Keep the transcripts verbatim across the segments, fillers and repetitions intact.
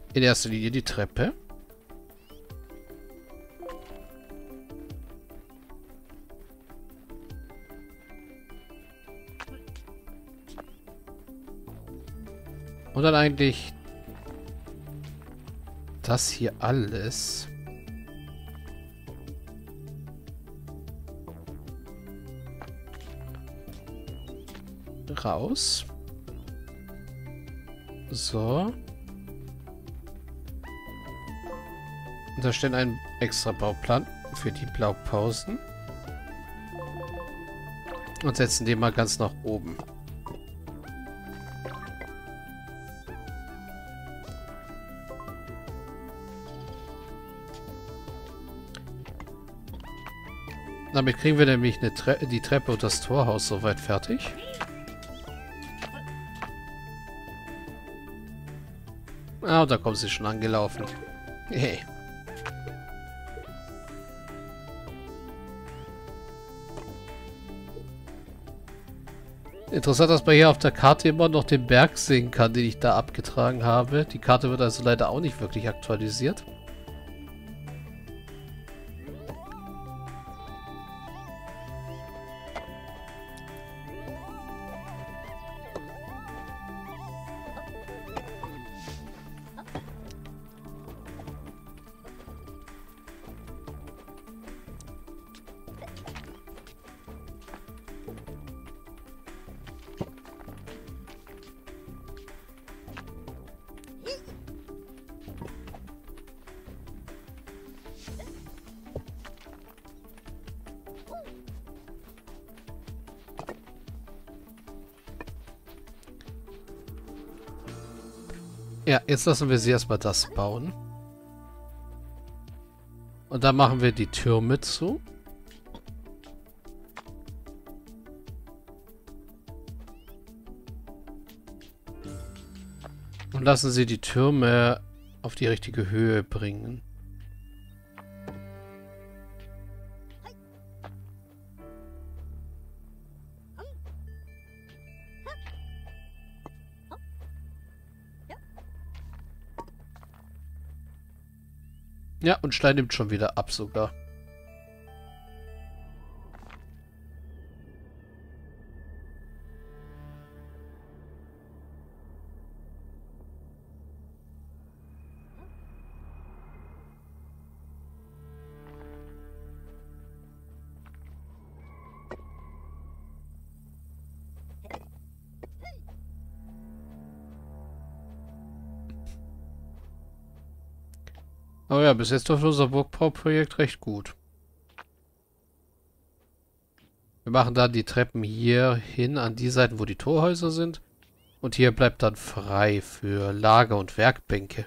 In erster Linie die Treppe. Und dann eigentlich das hier alles. Raus. So. Und da steht ein extra Bauplan für die Blaupausen. Und setzen den mal ganz nach oben. Damit kriegen wir nämlich eine Tre die Treppe und das Torhaus soweit fertig. Ah, und da kommt sie schon angelaufen. Hey. Interessant, dass man hier auf der Karte immer noch den Berg sehen kann, den ich da abgetragen habe. Die Karte wird also leider auch nicht wirklich aktualisiert. Ja, jetzt lassen wir sie erstmal das bauen. Und dann machen wir die Türme zu. Und lassen sie die Türme auf die richtige Höhe bringen. Ja, und Stein nimmt schon wieder ab sogar. Aber ja, bis jetzt läuft unser Burgbauprojekt recht gut. Wir machen dann die Treppen hier hin an die Seiten, wo die Torhäuser sind. Und hier bleibt dann frei für Lager- und Werkbänke.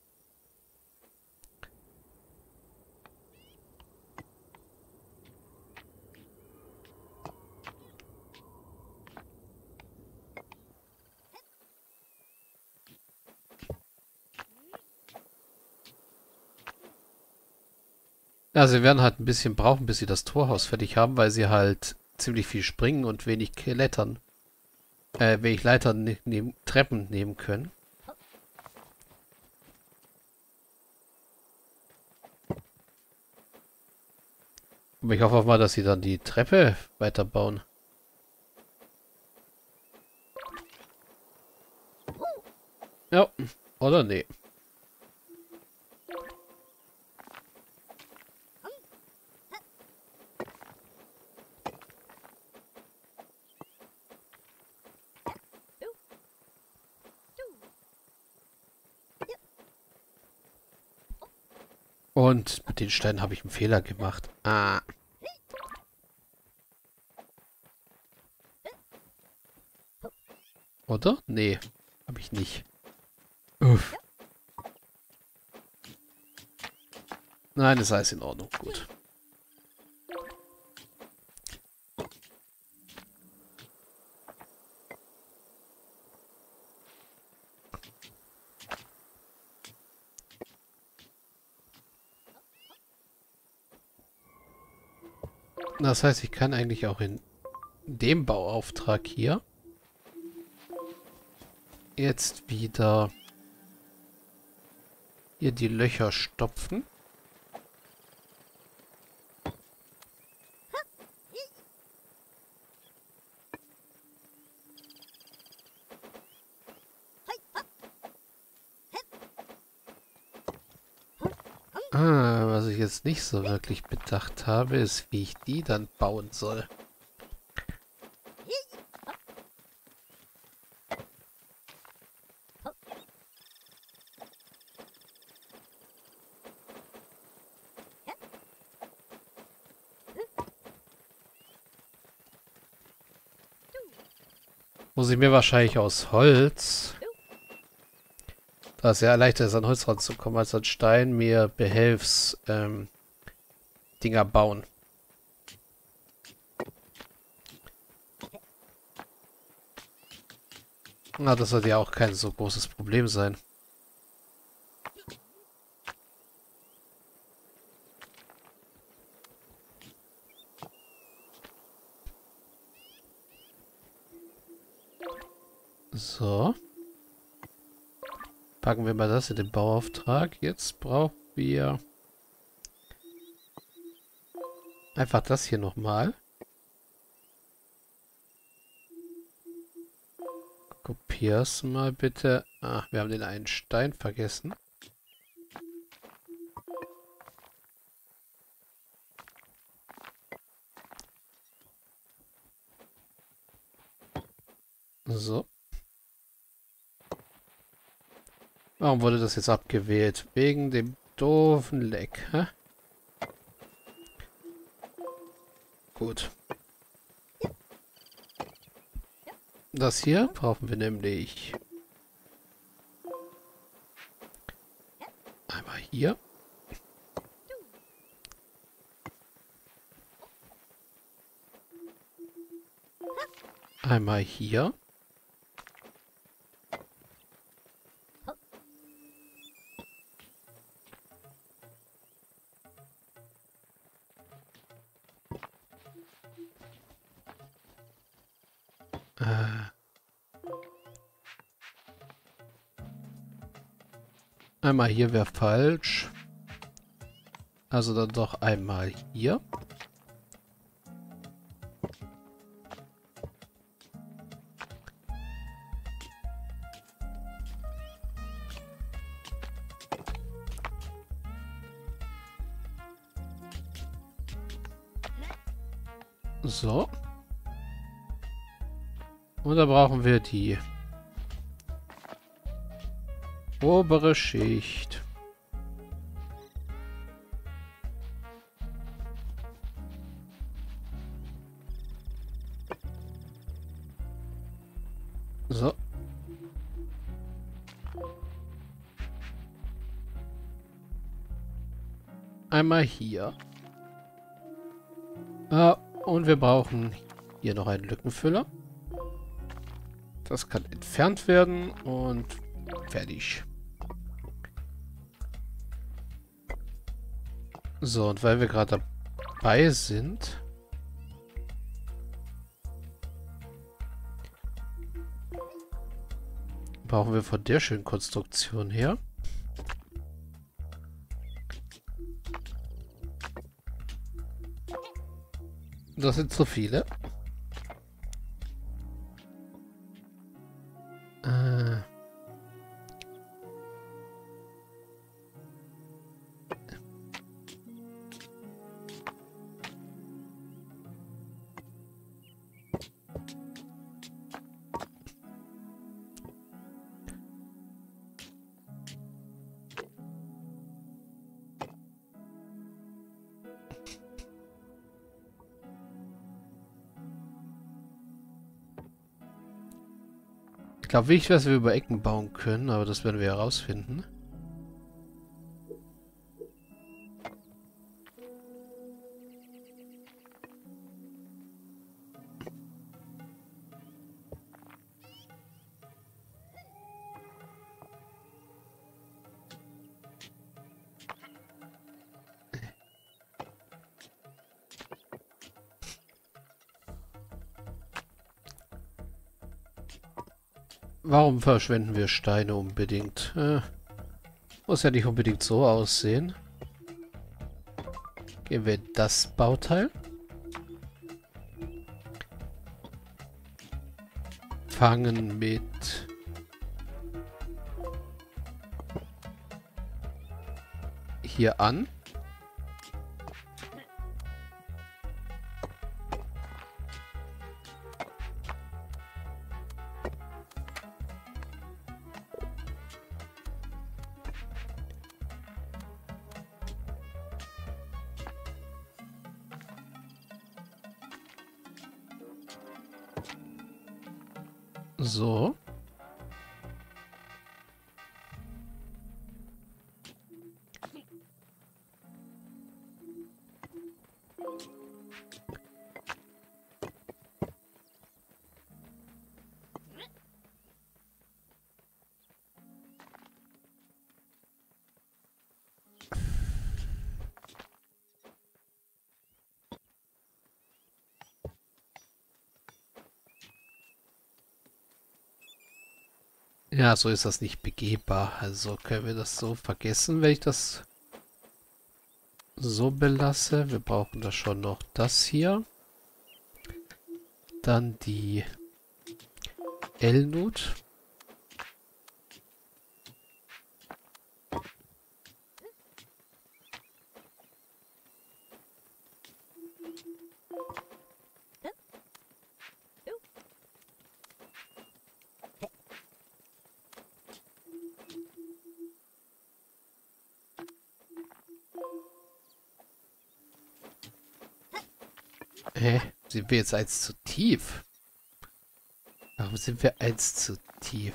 Ja, sie werden halt ein bisschen brauchen, bis sie das Torhaus fertig haben, weil sie halt ziemlich viel springen und wenig klettern. Äh, wenig Leitern ne neben, Treppen nehmen können. Aber ich hoffe auch mal, dass sie dann die Treppe weiterbauen. Ja, oder nee. Und mit den Steinen habe ich einen Fehler gemacht. Ah. Oder? Nee, habe ich nicht. Uff. Nein, ist alles in Ordnung. Gut. Das heißt, ich kann eigentlich auch in dem Bauauftrag hier jetzt wieder Hier die Löcher stopfen. Ah, was ich jetzt nicht so wirklich bedacht habe, ist, wie ich die dann bauen soll. Muss ich mir wahrscheinlich aus Holz, da es ja leichter ist, an Holz ranzukommen als an Stein, mir Behelfs ähm, Dinger bauen. Na, das sollte ja auch kein so großes Problem sein. So. Packen wir mal das in den Bauauftrag. Jetzt brauchen wir einfach das hier nochmal. Kopier's mal bitte. Ach, wir haben den einen Stein vergessen. So. Warum wurde das jetzt abgewählt? Wegen dem doofen Leck, hä? Gut. Das hier brauchen wir nämlich einmal hier. Einmal hier. Äh. Einmal hier wäre falsch. Also dann doch einmal hier. So. Und da brauchen wir die obere Schicht. So. Einmal hier. Ah, und wir brauchen hier noch einen Lückenfüller. Das kann entfernt werden und fertig. So, und weil wir gerade dabei sind, brauchen wir von der schönen Konstruktion her das sind zu viele. Äh. Ich glaube nicht, dass wir über Ecken bauen können, aber das werden wir herausfinden. Warum verschwenden wir Steine unbedingt? Äh. Muss ja nicht unbedingt so aussehen. Gehen wir in das Bauteil. Fangen mit hier an. So. Ja, so ist das nicht begehbar. Also können wir das so vergessen, wenn ich das so belasse. Wir brauchen da schon noch das hier. Dann die L-Nut. Hä? Sind wir jetzt eins zu tief? Warum sind wir eins zu tief?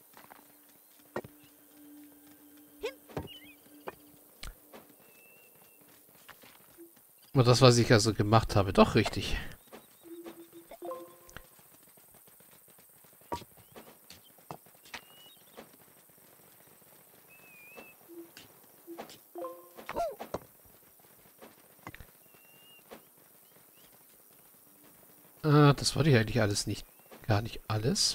Und das, was ich also gemacht habe, doch richtig. Ah, das wollte ich eigentlich alles nicht. Gar nicht alles.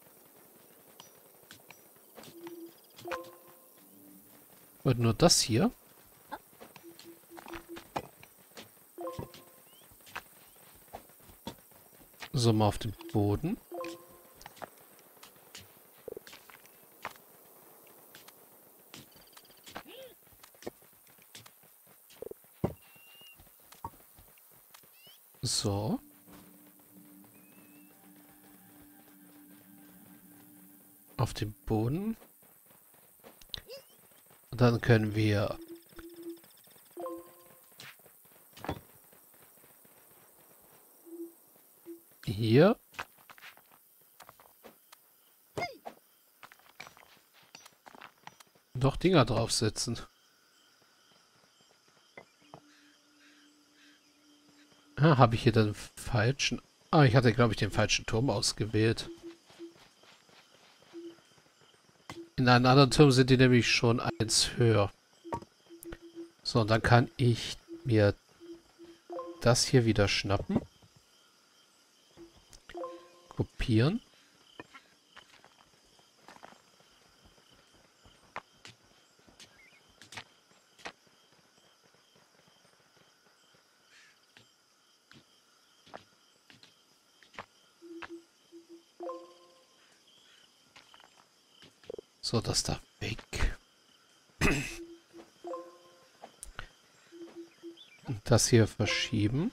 Und nur das hier. So, mal auf den Boden. So. Auf dem Boden. Und dann können wir hier noch Dinger draufsetzen. Ah, habe ich hier den falschen... Ah, ich hatte, glaube ich, den falschen Turm ausgewählt. In einem anderen Turm sind die nämlich schon eins höher. So, und dann kann ich mir das hier wieder schnappen. Kopieren. So, das da weg. Und das hier verschieben.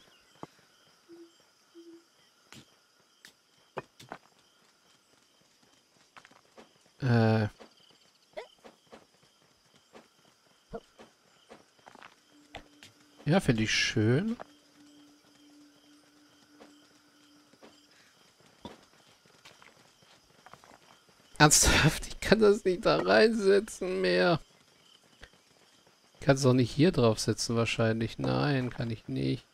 Äh. Ja, finde ich schön. Ernsthaft, ich kann das nicht da reinsetzen mehr. Ich kann es auch nicht hier draufsetzen wahrscheinlich. Nein, kann ich nicht.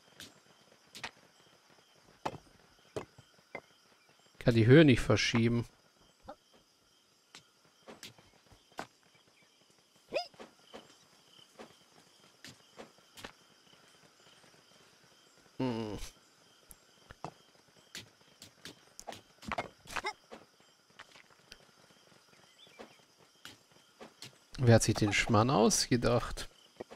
Ich kann die Höhe nicht verschieben. Hm. Wer hat sich den Schmarrn ausgedacht?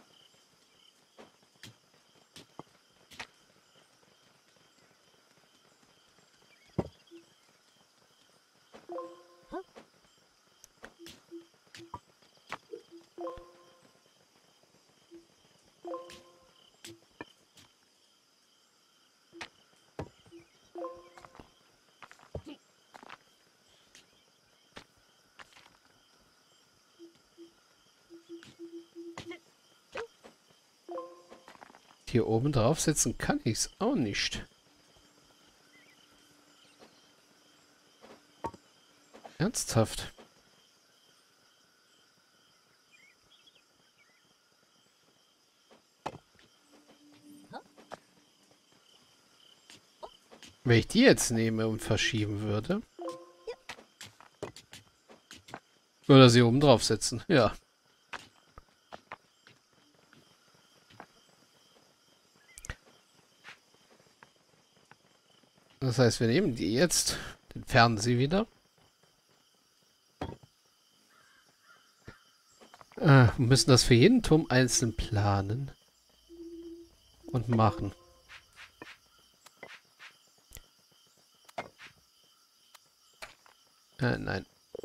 Hier oben draufsetzen kann ich es auch nicht. Ernsthaft. Wenn ich die jetzt nehme und verschieben würde. Oder sie oben draufsetzen. Ja. Das heißt, wir nehmen die jetzt, entfernen sie wieder. Äh, wir müssen das für jeden Turm einzeln planen. Und machen. Äh, nein.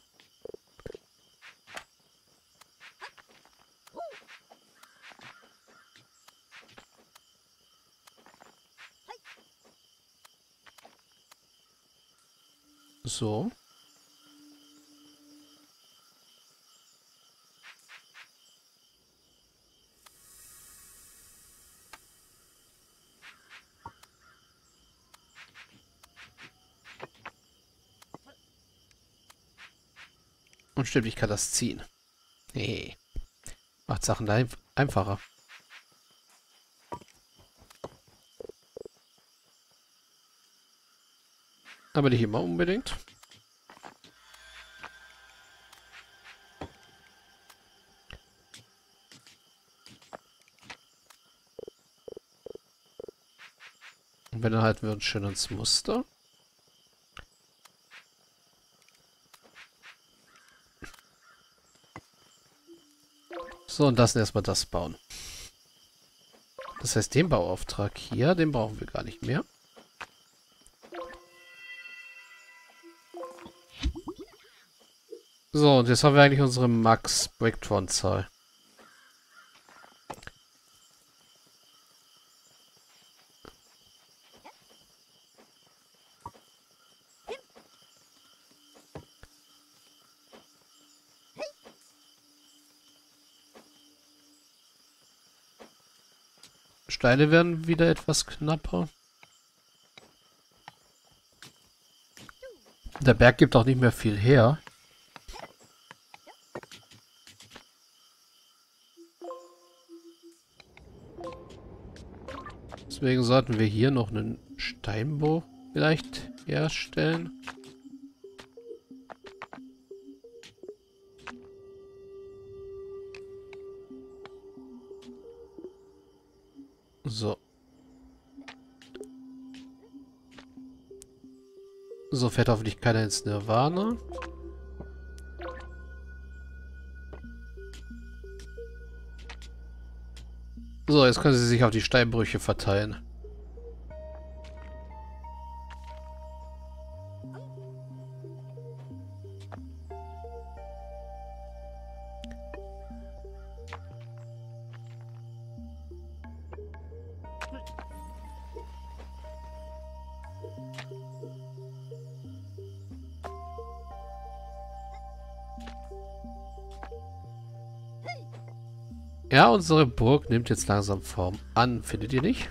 So. Und stimmt, ich kann das ziehen. Nee. Macht Sachen einf einfacher. Aber nicht immer unbedingt. Und wenn dann halten wir uns schön ans Muster. So, und lassen erstmal das bauen. Das heißt, den Bauauftrag hier, den brauchen wir gar nicht mehr. So, und jetzt haben wir eigentlich unsere Max-Breaktron-Zahl. Steine werden wieder etwas knapper. Der Berg gibt auch nicht mehr viel her. Deswegen sollten wir hier noch einen Steinbruch vielleicht herstellen. So. So fährt hoffentlich keiner ins Nirvana. So, jetzt können sie sich auf die Steinbrüche verteilen. Ja, unsere Burg nimmt jetzt langsam Form an, findet ihr nicht?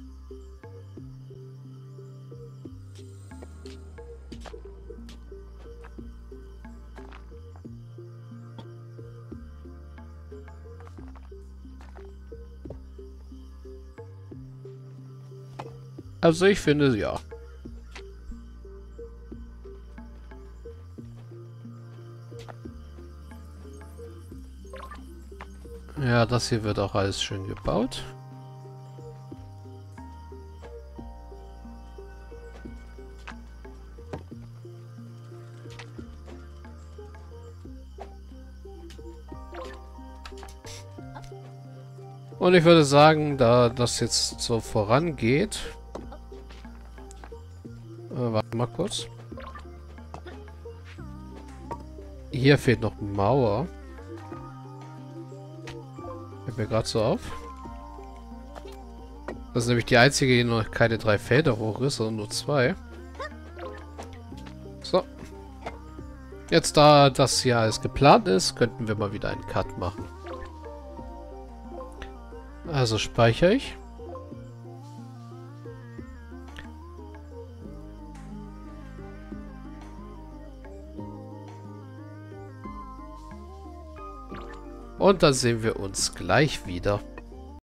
Also ich finde, ja. Ja, das hier wird auch alles schön gebaut. Und ich würde sagen, da das jetzt so vorangeht... Äh, warte mal kurz. Hier fehlt noch Mauer. Fällt mir gerade so auf. Das ist nämlich die einzige, die noch keine drei Felder hoch ist, sondern nur zwei. So. Jetzt, da das hier alles geplant ist, könnten wir mal wieder einen Cut machen. Also speichere ich. Und dann sehen wir uns gleich wieder.